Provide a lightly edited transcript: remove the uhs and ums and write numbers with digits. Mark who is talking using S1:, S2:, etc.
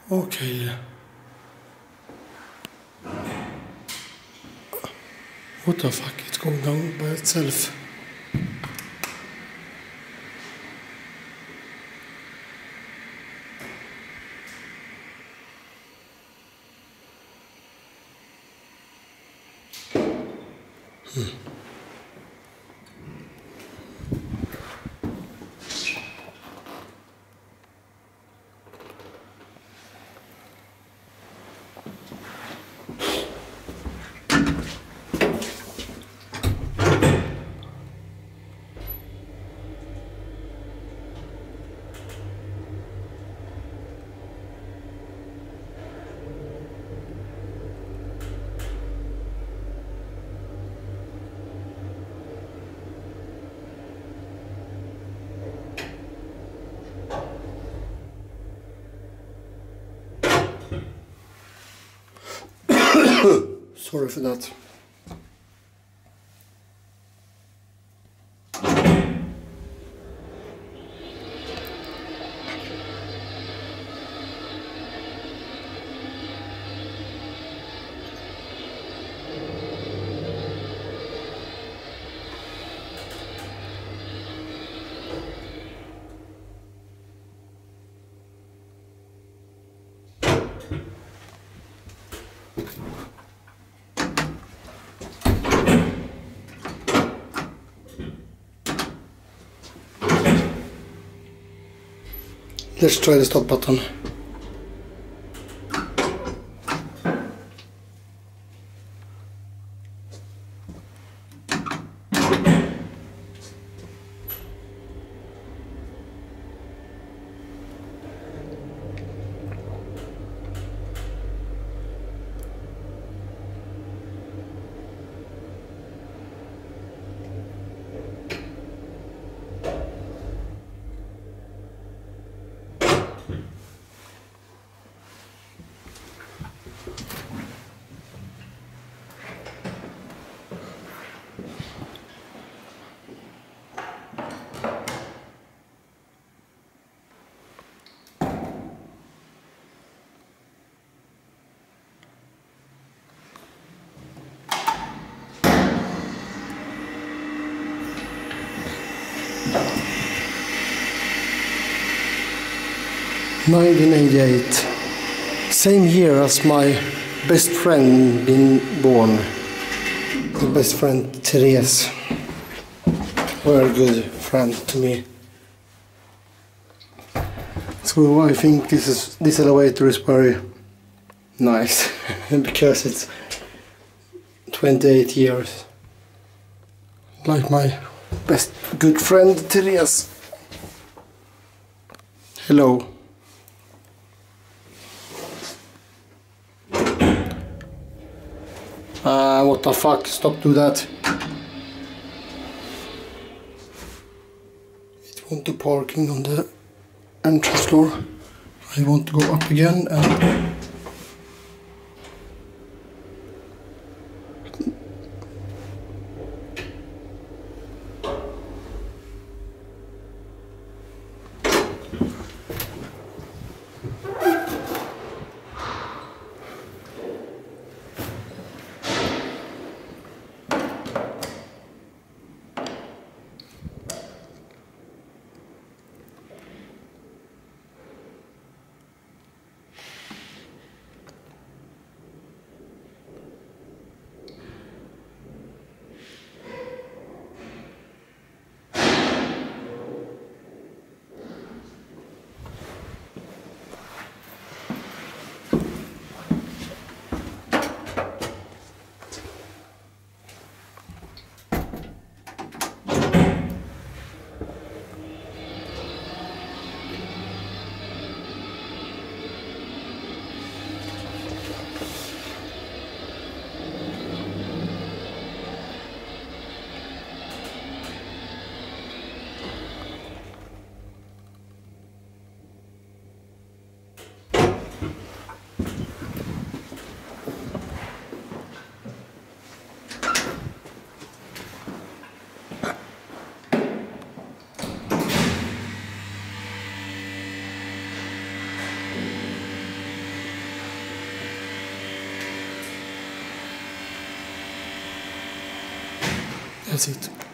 S1: Okay. What the fuck? It's going down by itself. Sorry for that. Let's try the stop button. (1988). Same year as my best friend been born. My best friend Therese. Very good friend to me. So I think this elevator is very nice because it's 28 years. Like my best good friend Therese. Hello. What the fuck? Stop do that. It won't do parking on the entrance door. I want to go up again and That's it.